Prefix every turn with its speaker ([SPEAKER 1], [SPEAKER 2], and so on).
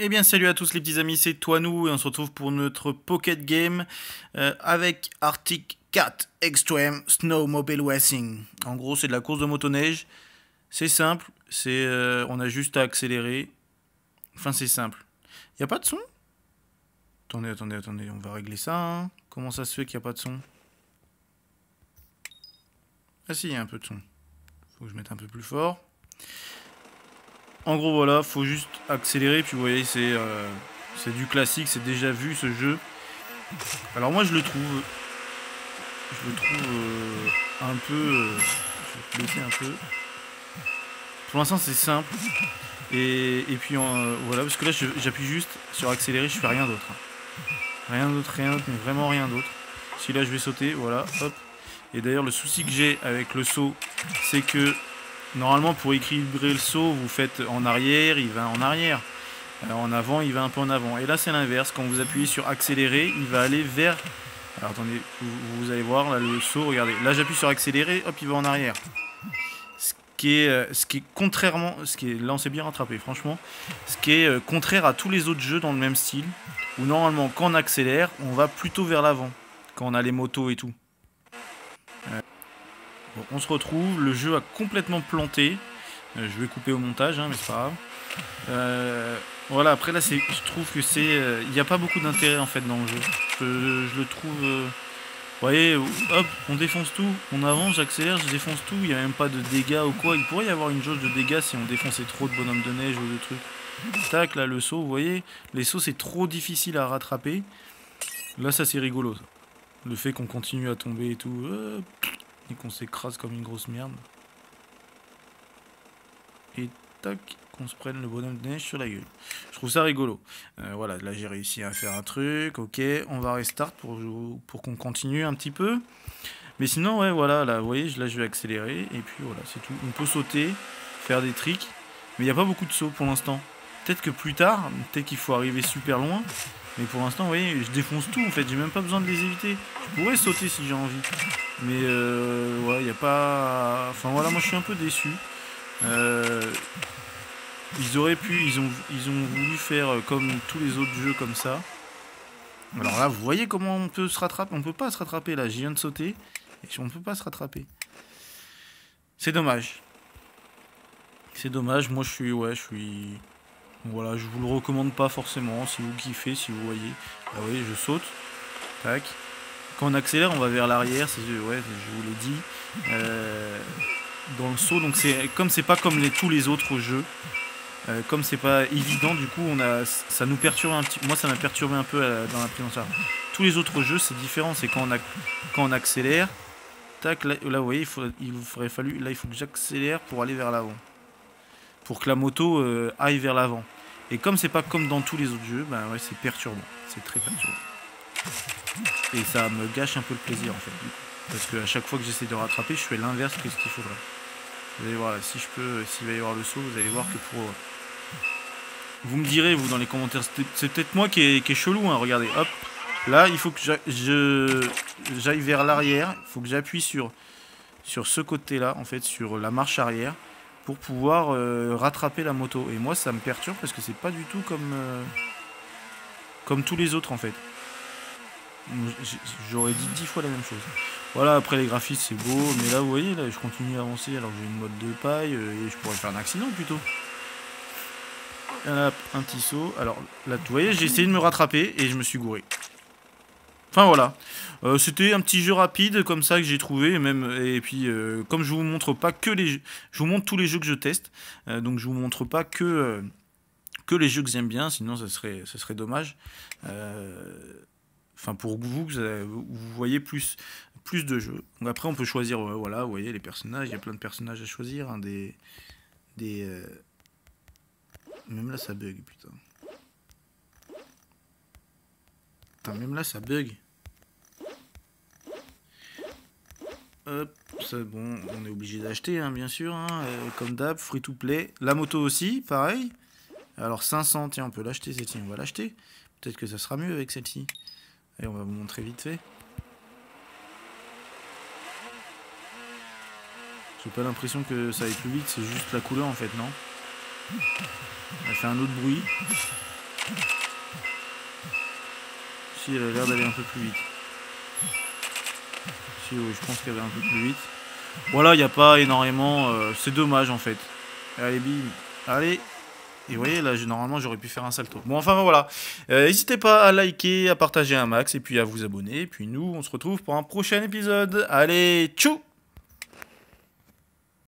[SPEAKER 1] Eh bien salut à tous les petits amis, c'est Toinou et on se retrouve pour notre Pocket Game avec Arctic Cat Extreme Snowmobile Racing. En gros c'est de la course de motoneige, c'est simple, on a juste à accélérer, enfin c'est simple. Y a pas de son? Attendez, on va régler ça, hein. Comment ça se fait qu'il n'y a pas de son? Ah si, il y a un peu de son, faut que je mette un peu plus fort. En gros voilà, faut juste accélérer, puis vous voyez c'est du classique, c'est déjà vu ce jeu. Alors moi je le trouve un peu, je vais te laisser un peu. Pour l'instant c'est simple et puis voilà, parce que là j'appuie juste sur accélérer, je fais rien d'autre. Rien d'autre, mais vraiment rien d'autre. Si là je vais sauter, voilà, hop. Et d'ailleurs le souci que j'ai avec le saut, c'est que normalement pour équilibrer le saut, vous faites en arrière, il va en arrière. En avant, il va un peu en avant. Et là c'est l'inverse, quand vous appuyez sur accélérer, il va aller vers... Alors attendez, vous allez voir, là le saut, regardez. Là j'appuie sur accélérer, hop, il va en arrière. Ce qui est contrairement... là on s'est bien rattrapé, franchement. Ce qui est contraire à tous les autres jeux dans le même style. Où normalement, quand on accélère, on va plutôt vers l'avant. Quand on a les motos et tout. Bon, on se retrouve, le jeu a complètement planté. Je vais couper au montage, hein, mais c'est pas grave. Voilà, après là, je trouve que il n'y a pas beaucoup d'intérêt en fait dans le jeu. Je le trouve... vous voyez, hop, on défonce tout, on avance, j'accélère, je défonce tout, il n'y a même pas de dégâts ou quoi. Il pourrait y avoir une jauge de dégâts si on défonçait trop de bonhommes de neige ou de trucs. Tac, là le saut, vous voyez, les sauts c'est trop difficile à rattraper. Là ça c'est rigolo, ça. Le fait qu'on continue à tomber et tout, et qu'on s'écrase comme une grosse merde. Et tac, qu'on se prenne le bonhomme de neige sur la gueule. Je trouve ça rigolo. Voilà, là j'ai réussi à faire un truc, ok, on va restart pour qu'on continue un petit peu. Mais sinon, ouais, voilà, là, vous voyez, là je vais accélérer, et puis voilà, c'est tout. On peut sauter, faire des tricks, mais il n'y a pas beaucoup de sauts pour l'instant. Peut-être que plus tard, peut-être qu'il faut arriver super loin, mais pour l'instant, vous voyez, je défonce tout en fait, j'ai même pas besoin de les éviter. Je pourrais sauter si j'ai envie, mais ouais, il n'y a pas... Enfin voilà, moi je suis un peu déçu. Ils auraient pu, ils ont voulu faire comme tous les autres jeux comme ça. Alors là, vous voyez comment on peut se rattraper? On peut pas se rattraper là, je viens de sauter, et on peut pas se rattraper. C'est dommage. C'est dommage, moi je suis... Voilà, je vous le recommande pas forcément, si vous kiffez, si vous voyez. Ah oui, je saute, tac. Quand on accélère, on va vers l'arrière, ouais, je vous l'ai dit. Dans le saut, donc c'est pas comme tous les autres jeux. Comme c'est pas évident, du coup, ça nous perturbe un petit. Moi, ça m'a perturbé un peu dans la prise en charge. Tous les autres jeux, c'est différent. C'est quand on accélère, tac, là, vous voyez, là, il faut que j'accélère pour aller vers l'avant, pour que la moto aille vers l'avant. Et comme c'est pas comme dans tous les autres jeux, bah ouais, c'est perturbant. C'est très perturbant. Et ça me gâche un peu le plaisir en fait. Du coup. Parce qu'à chaque fois que j'essaie de rattraper, je fais l'inverse que ce qu'il faudrait. Vous allez voir là, si je peux, s'il va y avoir le saut, vous allez voir que pour... Vous me direz, vous, dans les commentaires, c'est peut-être moi qui est chelou, hein, regardez, hop. Là, il faut que j'aille vers l'arrière, il faut que j'appuie sur ce côté-là, en fait, sur la marche arrière, pour pouvoir rattraper la moto. Et moi, ça me perturbe parce que c'est pas du tout comme tous les autres, en fait. J'aurais dit 10 fois la même chose. Voilà, après les graphismes c'est beau, mais là vous voyez, là je continue à avancer alors que j'ai une mode de paille et je pourrais faire un accident plutôt. Là, un petit saut. Alors là, vous voyez, j'ai essayé de me rattraper et je me suis gouré. Enfin voilà, c'était un petit jeu rapide comme ça que j'ai trouvé, et puis comme je vous montre pas que les jeux, je vous montre tous les jeux que je teste, donc je vous montre pas que les jeux que j'aime bien, sinon ça serait dommage. Enfin pour vous, vous voyez plus de jeux. Donc après on peut choisir, voilà, vous voyez les personnages, il y a plein de personnages à choisir, hein, même là ça bug, putain. Putain, même là ça bug. Hop, c'est bon, on est obligé d'acheter, hein, bien sûr, hein, comme d'hab, free to play. La moto aussi, pareil. Alors 500, tiens, on peut l'acheter, celle-ci, on va l'acheter. Peut-être que ça sera mieux avec celle-ci. Allez, on va vous montrer vite fait. J'ai pas l'impression que ça aille plus vite, c'est juste la couleur en fait, non? Elle fait un autre bruit. Si, elle a l'air d'aller un peu plus vite. Si, oui, je pense qu'elle va un peu plus vite. Voilà, il n'y a pas énormément... c'est dommage, en fait. Allez, bim. Allez. Et vous voyez, là, normalement, j'aurais pu faire un salto. Bon, enfin, voilà. N'hésitez pas à liker, à partager un max, et puis à vous abonner. Et puis nous, on se retrouve pour un prochain épisode. Allez, tchou!